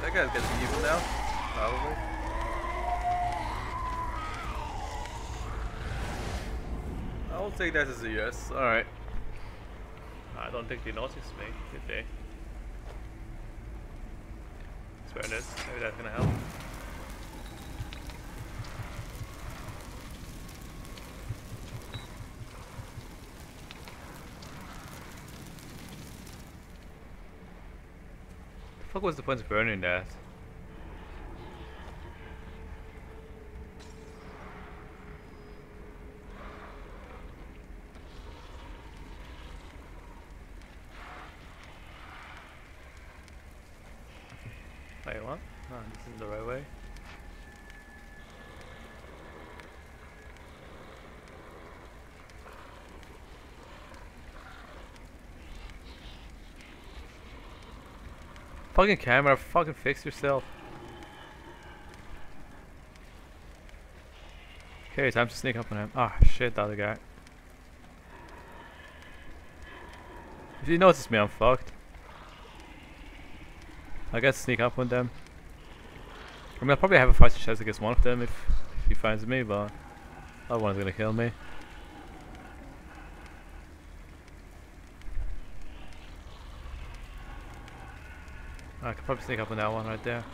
That guy's getting evil now. Probably. I will take that as a yes. Alright. I don't think they noticed me, did they? Swear it is. Maybe that's gonna help. The fuck was the point of burning that? Wait, what? No, this isn't the right way. Fucking camera, fucking fix yourself. Okay, time to sneak up on him. Ah, shit, the other guy. If you notice me, I'm fucked. I gotta sneak up on them. I mean, I'll probably have a fighting chance against one of them if he finds me, but that one's gonna kill me. I could probably sneak up on that one right there.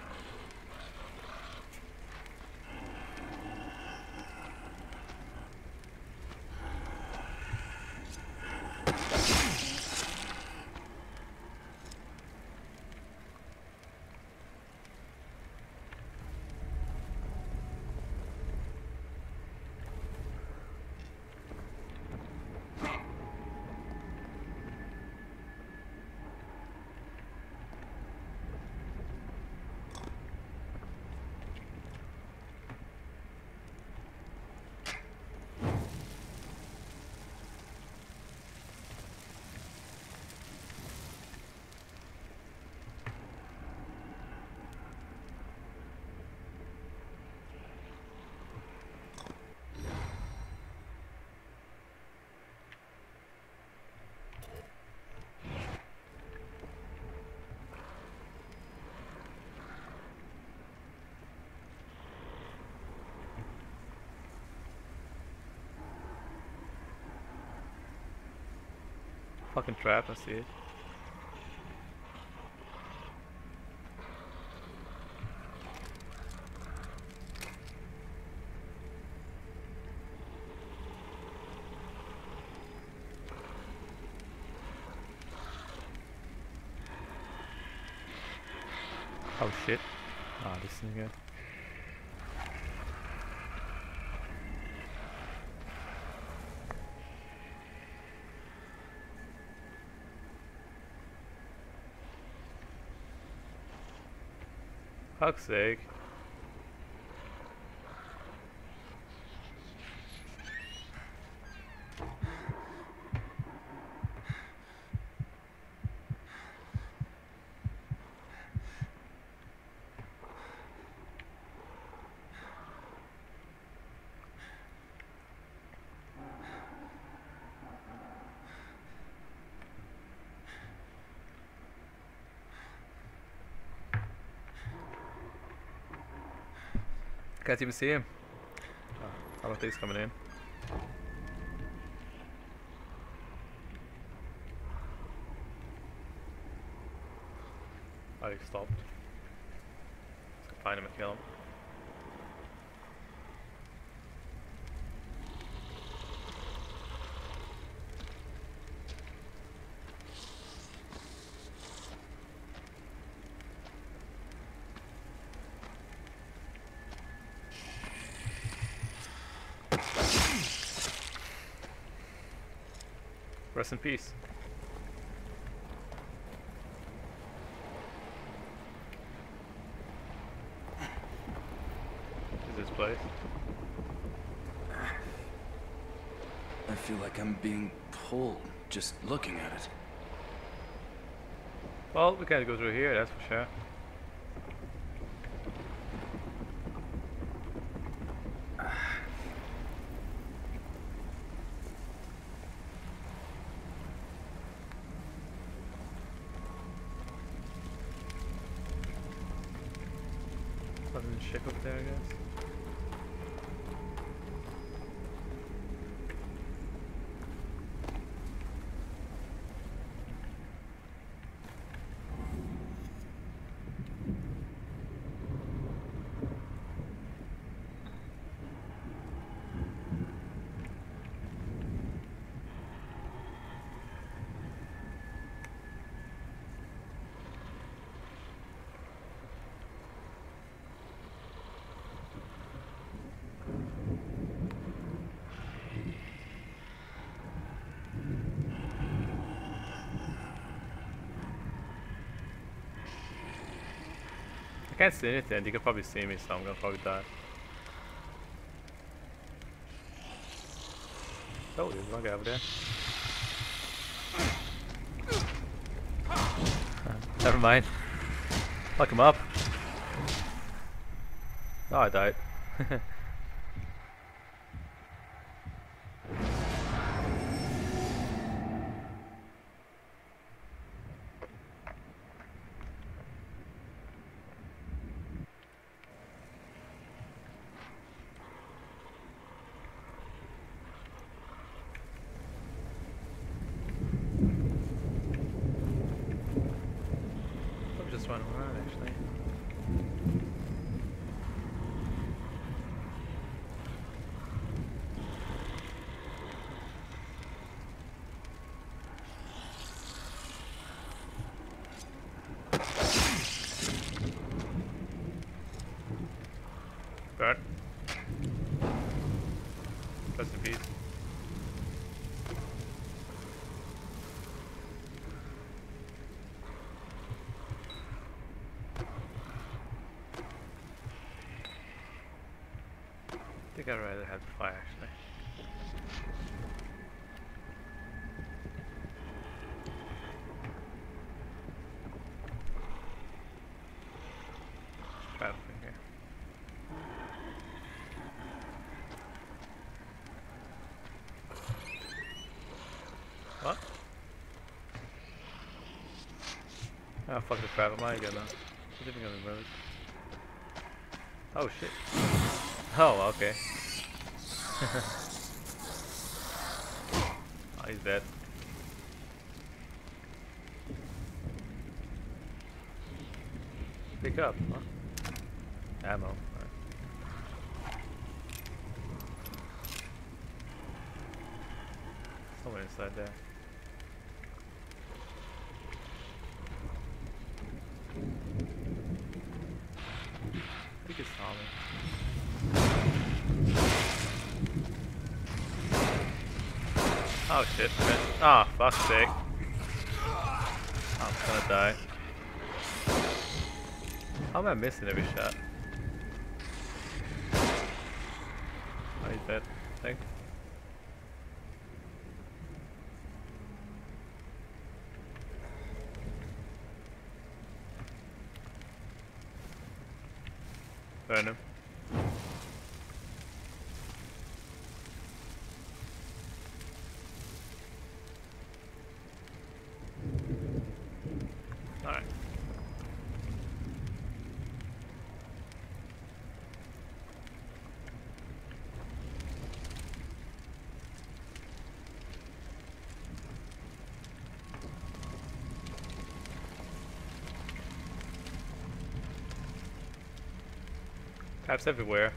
Fucking trap, I see it. Oh shit. Ah, this thing again. Fuck's sake. Can't even see him. Oh, I don't think he's coming in. Oh, he stopped. Let's go find him and kill him. Rest in peace. Is this place? I feel like I'm being pulled just looking at it. Well, we can't go through here, that's for sure. abandoned ship up there, I guess. I can't see anything, you can probably see me, so I'm gonna probably die. Oh, there's one guy over there. Never mind. Fuck him up. Oh, I died. Just run around actually. Burn. Rest in peace. I think I'd rather have the fire actually. Try over here. What? Oh fuck the crap, am I again now? What's even gonna move? Oh shit. Oh, okay. Oh, he's dead. Pick up, huh? Ammo. Right. Someone inside there. I think it's Tommy. Oh shit, man. Oh, fuck's sake. I'm gonna die. How am I missing every shot? Oh, he's dead. Thanks. Burn him. Alright. Taps everywhere.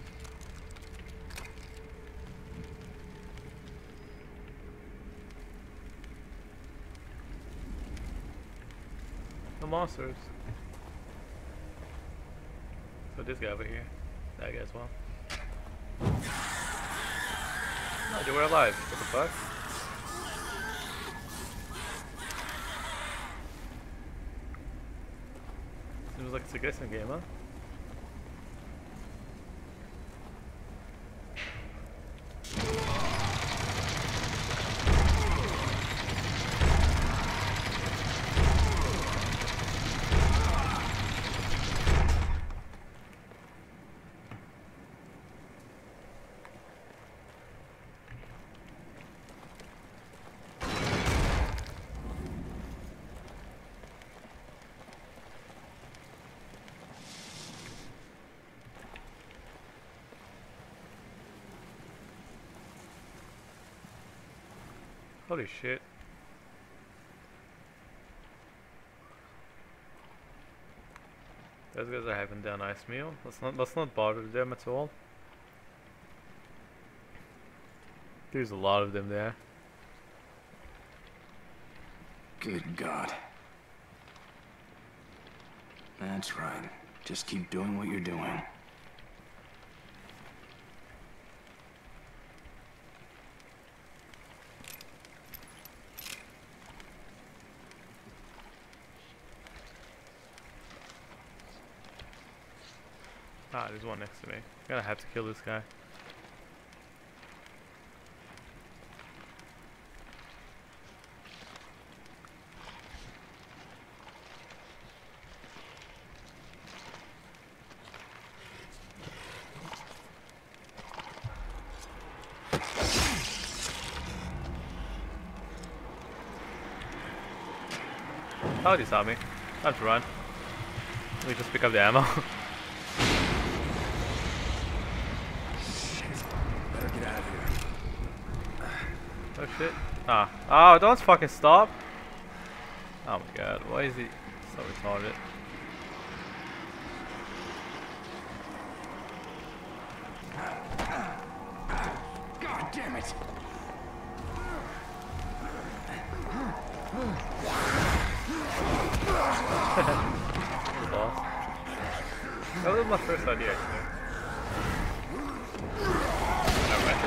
No monsters. So this guy over here. That guy as well. No, they were alive. What the fuck? Seems like it's a guessing game, huh? Holy shit. Those guys are having their nice meal. Let's not bother them at all. There's a lot of them there. Good God. That's right. Just keep doing what you're doing. Ah, there's one next to me. Gonna have to kill this guy. Oh, he saw me. Time to run. Let me just pick up the ammo. Better get out of here. Oh shit. Ah. Oh, don't fucking stop. Oh my god, why is he so retarded? God damn it! Boss. That was my first idea actually. Alright.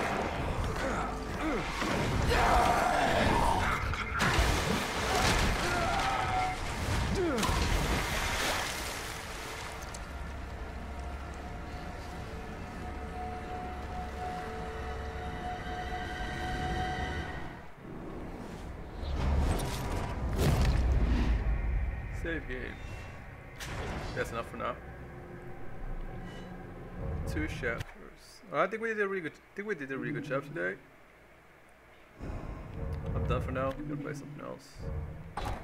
Save game. That's enough for now. 2 chapters. I think we did a really good job today. I'm done for now. I'm gonna play something else.